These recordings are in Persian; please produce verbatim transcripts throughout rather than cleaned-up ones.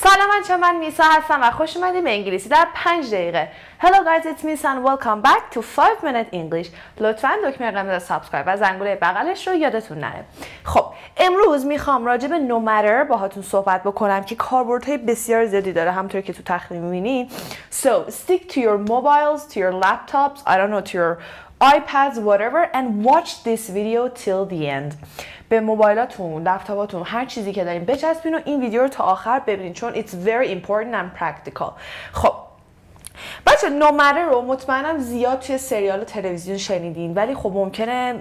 سلام بچه‌ها، من میسا هستم و خوش اومدید به انگلیسی در پنج دقیقه. Hello guys, it's Misa and welcome back to five minute English. لطفاً دکمه قرمز سابسکرایب و زنگوله بغلش رو یادتون نره. خب امروز میخوام راجع به no matter باهاتون صحبت بکنم که کاربردهای بسیار زیادی داره، همونطور که تو تخمین می‌بینید. So stick to your mobiles, to your laptops, I don't know, to your iPads, whatever, and watch this video till the end. به موبایلاتون، لپتاپاتون، هر چیزی که دارین بچسبین و این ویدیو رو تا آخر ببینید چون it's very important and practical. خب بچه no matter رو مطمئنم زیاد توی سریال و تلویزیون شنیدین، ولی خب ممکنه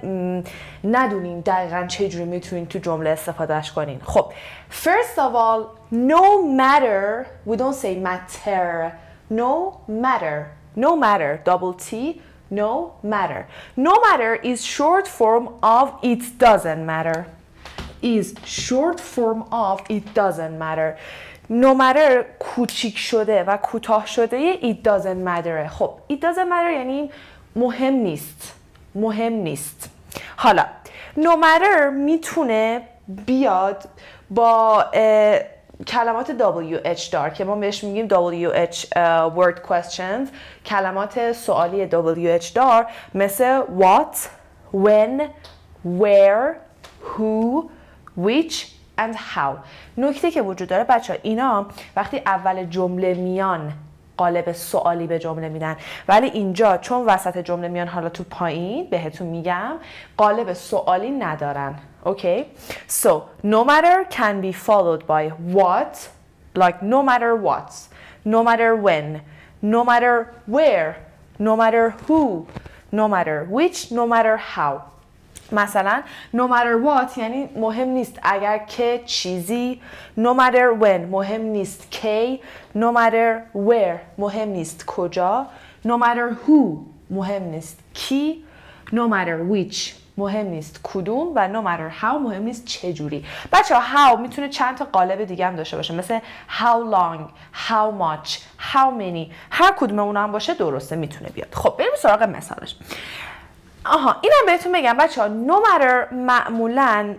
ندونین دقیقاً چه جوری میتونین تو جمله استفادهش کنین. خب first of all, no matter, we don't say matter, no matter, no matter, double T, no matter. No matter is short form of it doesn't matter. Is short form of it doesn't matter. No matter کوچیک شده و کوتاه شده it doesn't matter. خب it doesn't matter یعنی مهم نیست. مهم نیست. حالا no matter میتونه بیاد با کلمات دبلیو اچ دار که ما بهش میگیم دبلیو اچ uh, word questions، کلمات سوالی دبلیو اچ دار مثل what, when, where, who, which and how. نکته که وجود داره بچه ها، اینا وقتی اول جمله میان قالب سوالی به جمله میدن، ولی اینجا چون وسط جمله میان حالا تو پایین بهتون میگم قالب سوالی ندارن. Okay, so no matter can be followed by what, like no matter what, no matter when, no matter where, no matter who, no matter which, no matter how. مثلا no matter what یعنی مهم نیست اگر که چیزی، no matter when مهم نیست کی، no matter where مهم نیست کجا، no matter who مهم نیست کی، no matter which مهم نیست کدوم و no matter how مهم نیست چجوری. بچه ها how میتونه چند تا قالب دیگه هم داشته باشه مثل how long, how much, how many. هر کدوم اونا هم باشه درسته میتونه بیاد. خب بریم سراغ مثالش. آها اینم بهتون بگم بچه ها no matter معمولاً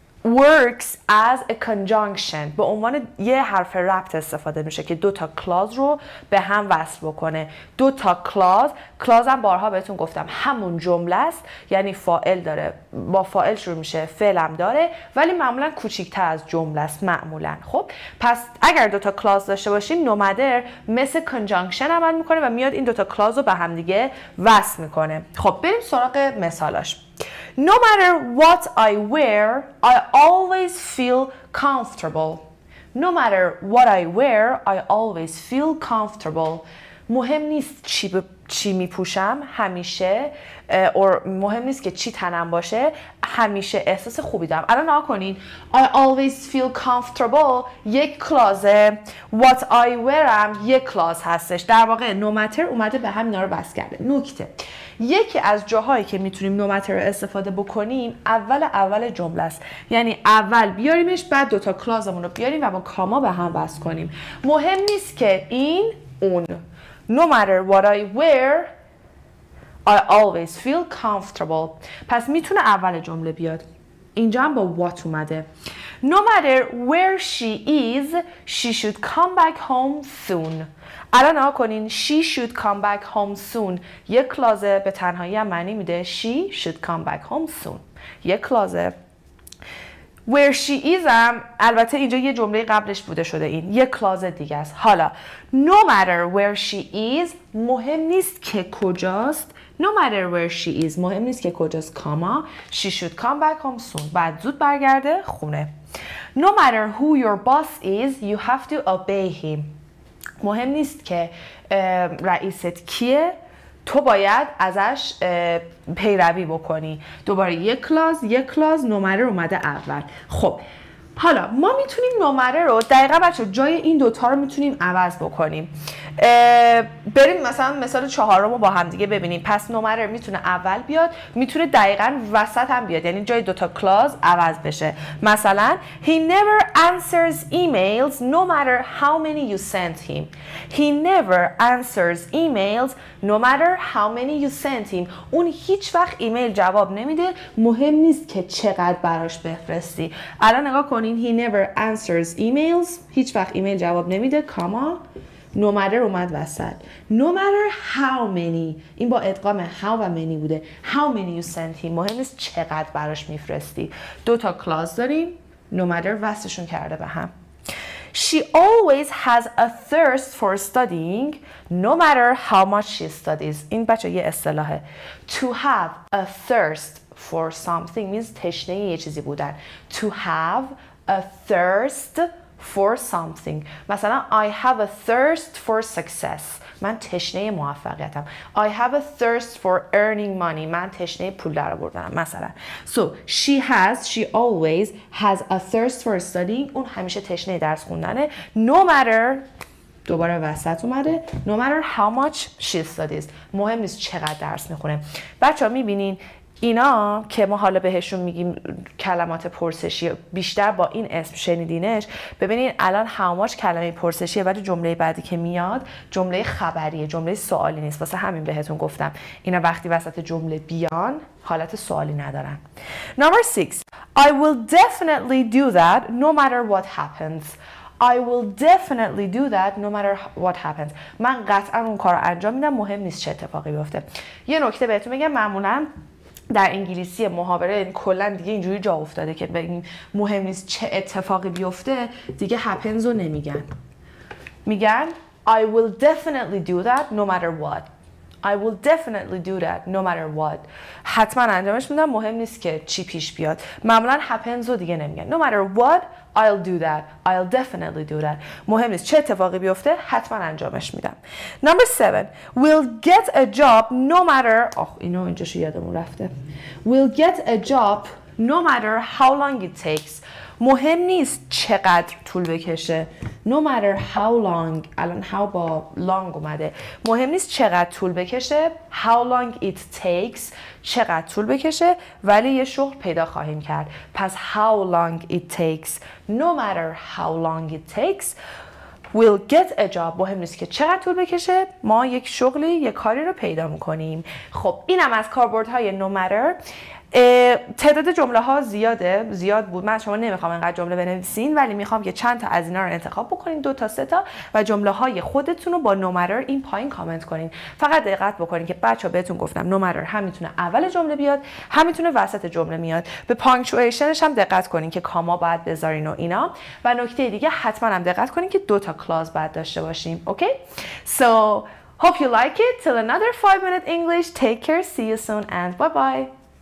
works as a conjunction، به عنوان یه حرف ربط استفاده میشه که دو تا کلاز رو به هم وصل بکنه. دو تا کلاز، کلاز هم بارها بهتون گفتم همون جمله است، یعنی فاعل داره، با فاعل شروع میشه، فعل هم داره، ولی معمولا کوچیک‌تر از جمله است معمولا. خب پس اگر دو تا کلاز داشته باشیم no matter مثل conjunction عمل میکنه و میاد این دو تا کلاز رو به هم دیگه وصل میکنه. خب بریم سراغ مثالاش. No matter what I wear, I always feel comfortable. No matter what I wear, I always feel comfortable. مهم نیست چی ب... چی میپوشم، همیشه اور مهم نیست که چی تنم باشه، همیشه احساس خوبی دارم. الان نگاه کنین I always feel comfortable یک کلازه، what I wear هم یک کلاز هستش. در واقع no matter اومده به هم اینا رو بس کرده. نکته یکی از جاهایی که میتونیم no matter رو استفاده بکنیم اول اول جمله است، یعنی اول بیاریمش بعد دوتا کلازمون رو بیاریم و با کاما به هم بس کنیم. مهم نیست که این اون. No matter what I wear, I always feel comfortable. پس میتونه اول جمله بیاد. اینجا هم با what اومده. No matter where she is, she should come back home soon. الان نگاه کنین she should come back home soon یک کلازه به تنهایی هم معنی میده she should come back home soon یک کلازه. where she is هم البته اینجا یه جمله قبلش بوده شده، این یک کلاز دیگه است. حالا no matter where she is مهم نیست که کجاست، no matter where she is مهم نیست که کجاست کاما she should come back home soon بعد زود برگرده خونه. no matter who your boss is you have to obey him. مهم نیست که رئیست کیه، تو باید ازش پیروی بکنی. دوباره یک کلاز یک کلاز نمره اومده اول. خب حالا ما میتونیم نمره رو دقیقا بچه جای این دوتا رو میتونیم عوض بکنیم. بریم مثلا مثال چهارم رو با هم دیگه ببینیم. پس no matter میتونه اول بیاد، میتونه دقیقاً وسط هم بیاد، یعنی جای دوتا کلاز عوض بشه. مثلا he never answers emails no matter how many you send him. He never answers emails no matter how many you send him. اون هیچ وقت ایمیل جواب نمیده، مهم نیست که چقدر براش بفرستی. الان نگاه کنین he never answers emails، هیچ وقت ایمیل جواب نمیده، کاما no matter اومد وسط. no matter how many، این با ادغام how و many بوده. how many you send him، مهم نیست چقدر براش میفرستی. دو تا کلاس داریم، no matter وصلشون کرده به هم. She always has a thirst for studying no matter how much she studies. این بچه یه اصطلاحه. To have a thirst for something means تشنه یه چیزی بودن. To have a thirst for something. مثلا I have a thirst for success. من تشنه موفقیتم. I have a thirst for earning money. من تشنه پول درآوردنم مثلا. So she has, she always has a thirst for studying. اون همیشه تشنه درس خوندنه. No matter، دوباره وسط اومده، no matter how much she studies. مهم نیست چقدر درس میخونه. بچه‌ها میبینین اینا که ما حالا بهشون میگیم کلمات پرسشی، بیشتر با این اسم شنیدینش. ببینین الان how much کلمه پرسشیه، ولی جمله بعدی که میاد جمله خبریه، جمله سوالی نیست. واسه همین بهتون گفتم اینا وقتی وسط جمله بیان حالت سوالی ندارن. Number six. I will definitely do that no matter what happens. I will definitely do that no matter what happens. من قطعا اون کار رو انجام میدم، مهم نیست چه اتفاقی بیفته. یه نکته بهتون میگم، معمولا در انگلیسی محاوره کلا دیگه اینجوری جا افتاده که بگیم مهم نیست چه اتفاقی بیفته، دیگه happens رو نمیگن، میگن I will definitely do that no matter what. I will definitely do that no matter what. حتما انجامش میدم، مهم نیست که چی پیش بیاد. معمولا happens رو دیگه نمیگن. No matter what I'll do that. I'll definitely do that. مهم نیست چه اتفاقی بیفته، حتما انجامش میدم. Number seven. We'll get a job no matter. آخ اینو اینجاشو یادمون رفته. We'll get a job no matter how long it takes. مهم نیست چقدر طول بکشه. No matter how long. الان how با long اومده. مهم نیست چقدر طول بکشه. How long it takes. چقدر طول بکشه ولی یه شغل پیدا خواهیم کرد. پس how long it takes. No matter how long it takes. We'll get a job. مهم نیست که چقدر طول بکشه، ما یک شغلی، یک کاری رو پیدا میکنیم. خب اینم از کاربردهای no matter. تعداد جمله ها زیاده، زیاد بود. من شما نمیخوام اینقدر جمله بنویسین، ولی میخوام که چند تا از اینا رو انتخاب بکنین، دو تا سه تا، و جمله های خودتون رو با no matter این پایین کامنت کنین. فقط دقت بکنین که بچه‌ها بهتون گفتم no matter هم میتونه اول جمله بیاد، هم میتونه وسط جمله میاد. به پانکچویشنش هم دقت کنین که کاما باید بذارین و اینا. و نکته دیگه حتما هم دقت کنین که دو تا کلاز باید داشته باشیم. اوکی؟ So hope you like it. Till another five minute English. Take care. See you soon and bye bye.